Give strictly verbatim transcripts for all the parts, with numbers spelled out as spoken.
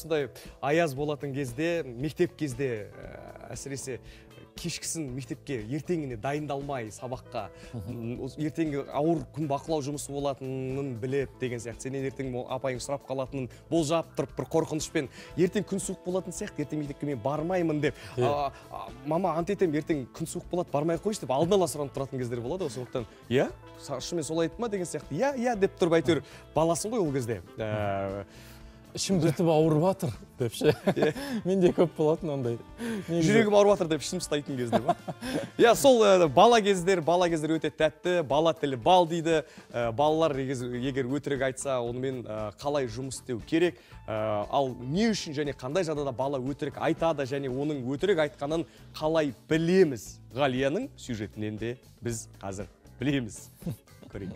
Сондай аяз болатын кезде, мектеп кезде әсіресе кешкісін мектепке ертеңіне дайындалмай сабаққа, ертеңгі ауыр күн бақылау жұмысы болатынын біліп деген сияқты. Сенен ертең апайың сұрап қалатынын болжап тұрып, бір қорқынышпен, ертең күн суық болатын сияқты, ертең мектепке мен бармаймын деп, мама ант етем, ертең күн суық болады, бармай қойшы деп, алдын ала сұранып тұратын кездер болады. Сондықтан, иә, шынымен солай айтты ма деген сияқты, иә, иә деп тұрып әйтеуір баласың ғой ол кезде. Ішім бітіп ауырып жатыр деп ше. Менде көп болатын ондай. Жүрегім ауырып жатыр деп ішім ұстайтын кезде ба? Я, сол бала кездер, бала кездер өте тәтті, бала тілі бал дейді. Балалар егер өтірік айтса, онымен қалай жұмыс істеу керек? Ал не үшін және қандай жағдайда бала өтірік айтады және оның өтірік айтқанын қалай білеміз? Ғалияның сюжетінен де біз қазір білеміз. Көрейік.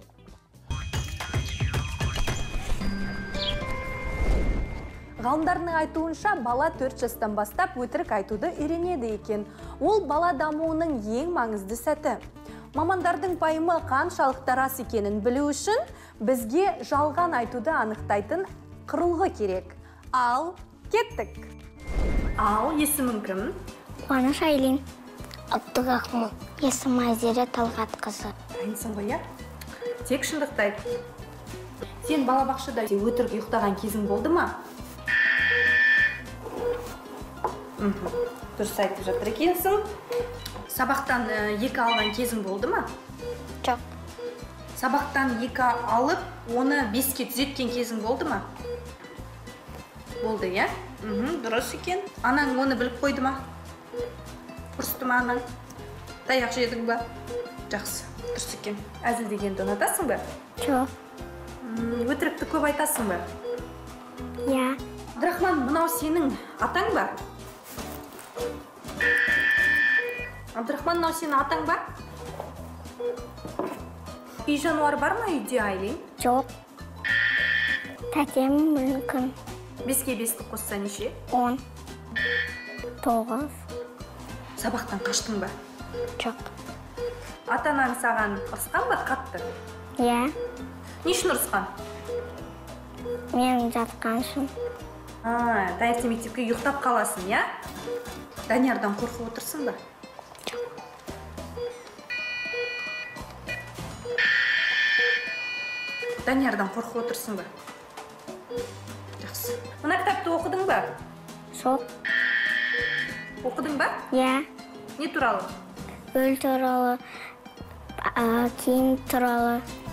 Ғалымдардың айтуынша, бала төрт жастан бастап өтірік айтуды үйренеді екен. Ол бала дамуының ең маңызды сәті. Мамандардың пайымы қаншалықты рас екенін білу үшін бізге жалған айтуды анықтайтын құрылғы керек. Ал, кеттік. Ал, есімің кім? Қуаныш Айлин. Абдурахман. Есім Айзере Талғатқызы. Дайынсың ғой, иә? Тек шындықты айт. Сен балабақшада өтірік ұйықтаған кезің болды ма? Дұрыс айтып жатыр екенсің. Сабақтан екі алған кезің болды ма? Жоқ. Сабақтан екі алып, оны беске түзеткен кезің болды ма? Болды, иә? Дұрыс екен. Анаң оны біліп қойды ма? Ұрысты ма анаң? Таяқ жедің ба? Жақсы, дұрыс екен. Әзіл дегенді ұнатасың ба? Жоқ. Өтірікті көп айтасың ба? Иә. Абдрахман, мынау сенің атаң ба? Абдрахман, мынау сенің атаң ба? Үй жануар бар ма үйде, Айлин? Жоқ. Тәтем мүмкін. Беске бесті қосса неше? Он. Тоғыз. Сабақтан қаштың ба? Жоқ. Атанаң саған ұрысқан ба қатты? Иә. Не үшін ұрысқан? Мен жатқан үшін. Таңертең мектепке ұйықтап қаласың, иә? Даниярдан қорқып отырсың ба? Даниярдан қорқып отырсың ба? Жақсы. Мына кітапты оқыдың ба? Жоқ. Оқыдың ба? Иә. Не туралы? Өл туралы, киім туралы.